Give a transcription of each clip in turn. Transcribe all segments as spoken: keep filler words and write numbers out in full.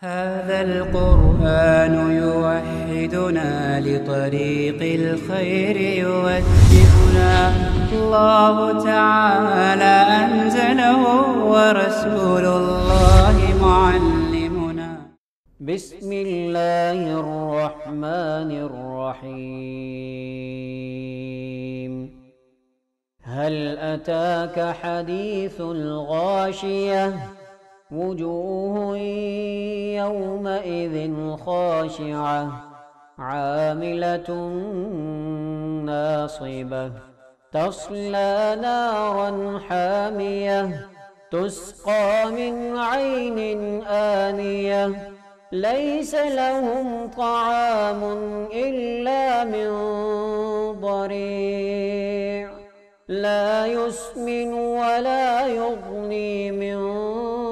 هذا القرآن يوحدنا لطريق الخير يوجهنا. الله تعالى أنزله ورسول الله معلمنا. بسم الله الرحمن الرحيم. هل أتاك حديث الغاشية؟ وجوه يومئذ خاشعة عاملة ناصبة تصلى نارا حامية تسقى من عين آنية ليس لهم طعام إلا من ضريع لا يسمن ولا يغني من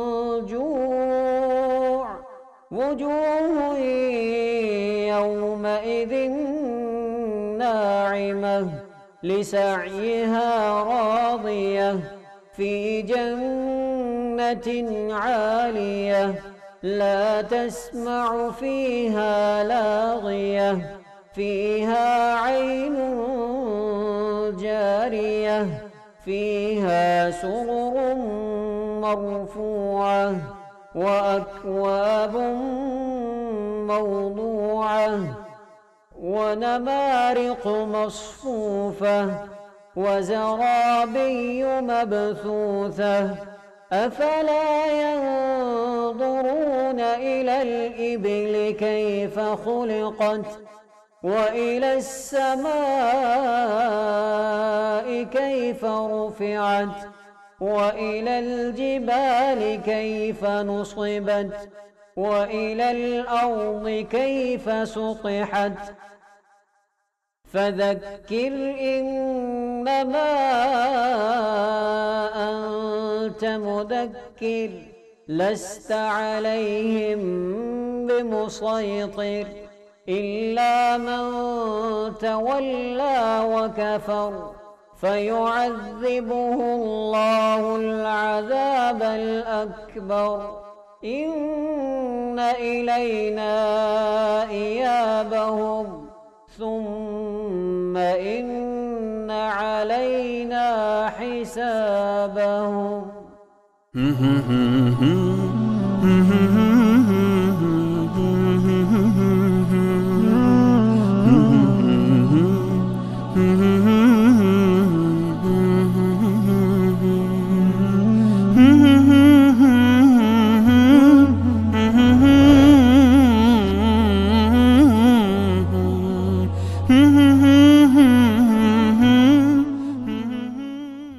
وجوه يومئذ ناعمة لسعيها راضية في جنة عالية لا تسمع فيها لاغية فيها عين جارية فيها سرر مرفوعة وأكواب موضوعة ونمارق مصفوفة وزرابي مبثوثة أفلا ينظرون إلى الإبل كيف خلقت وإلى السماء كيف رفعت وإلى الجبال كيف نصبت وإلى الأرض كيف سطحت فذكر إنما أنت مذكر لست عليهم بمسيطر إلا من تولى وكفر فيعذبه الله العذاب الأكبر إن إلينا إيابهم ثم إن علينا حسابهم.